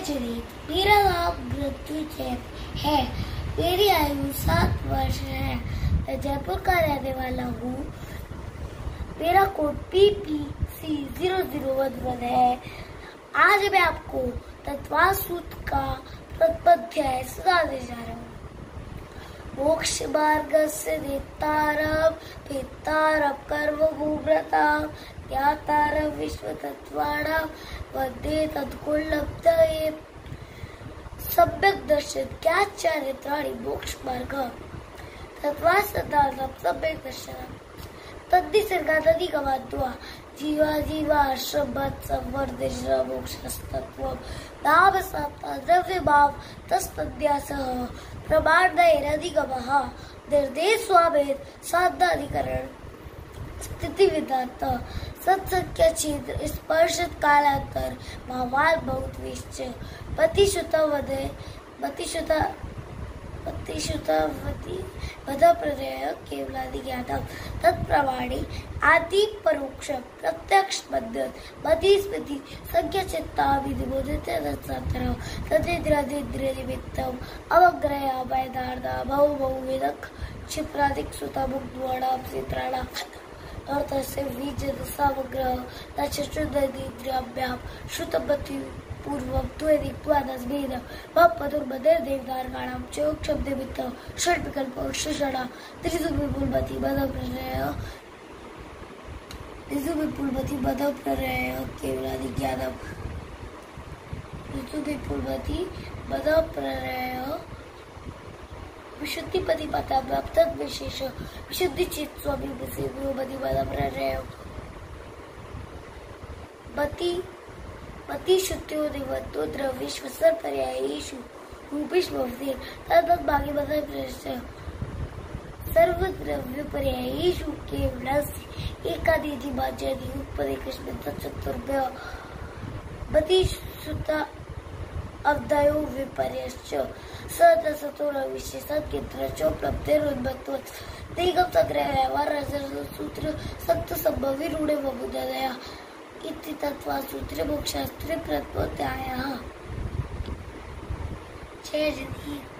श्री, मेरा नाम मृत्यु जैन है। मेरी आयु 7 वर्ष है। मैं जयपुर का रहने वाला हूँ। मेरा कोड PPC0011 है। आज मैं आपको तत्वा सूत्र का प्रथमाध्याय सुनाने जा रहा हूँ। मोक्ष मार्गस्य नेतारं भेत्तारं कर्मभूम्रतां ज्ञातारं विश्वतत्त्वानां वन्दे तत्कुललब्धये। सम्यक् दर्शन ज्ञानचारित्राणि मोक्ष मार्ग तत्वा सिद्धान्तं सम्यक् दर्शनम् तद्निसर्गादधिगमाद्वा जीवा जीवाश्रमत् संवर्धिष्य मोक्षस्तत्त्वं नाम साप्ता द्रव्यभाव तस्तन्यासः प्रमाणैरधिगमः निर्देशस्वामेन साधनाधिकरण स्थिति विधात सत्संख्य छिद्र स्पर्शत कालांतर महावाल बहुत विश्च पतिश्रुतवती केवलादि ज्ञातम तत्प्रमाणे आदि परोक्ष प्रत्यक्ष मति स्मृति संख्या चित्ता विधिबोधित तत्सांतरः तद्निद्रादिद्रिय निमित्तम अवग्रया वैदार्दा बहु वेदक क्षिप्रादिक सुता मुक्द्वाणां चित्राणां अर्थस्य विजय समग्रह नक्षत्रनिद्राभ्यां श्रुतमति पूर्वं त्वदित्वादस्भेद भवपदुर्मदे देवदारकाणां चोक शब्दमित्त षड्विकल्प षषणा त्रिजुविपुलमति बधप्रलय केवलादि ज्ञानम् त्रिजुविपुलमति बधप्रलय विशुद्धिपति पता तद विशेष विशुद्धि चित्त स्वामी विभूति बधप्रलय मति शुद्धियो निवत्तो द्रव्येषु सर्वपर्यायेषु रूपेषु भवति तद्वत् भागे बधप्रलय सर्वद्रव्यपर्यायेषु केवलस्य एकादेति वाच्यादि उत्पदेकस्मिन् तच्चतुर्भ्यः मतिश्रुता अवधयो विपर्यश्च सतसतो न विशेषज्ञत्वचोपलब्धिरुन्मत्वत् निगम संग्रह सूत्र सत्य संभवी रूढ़े बहुधया इति तत्वा सूत्रे मोक्षशास्त्रे प्रथमोऽध्यायः। जय जगदीश।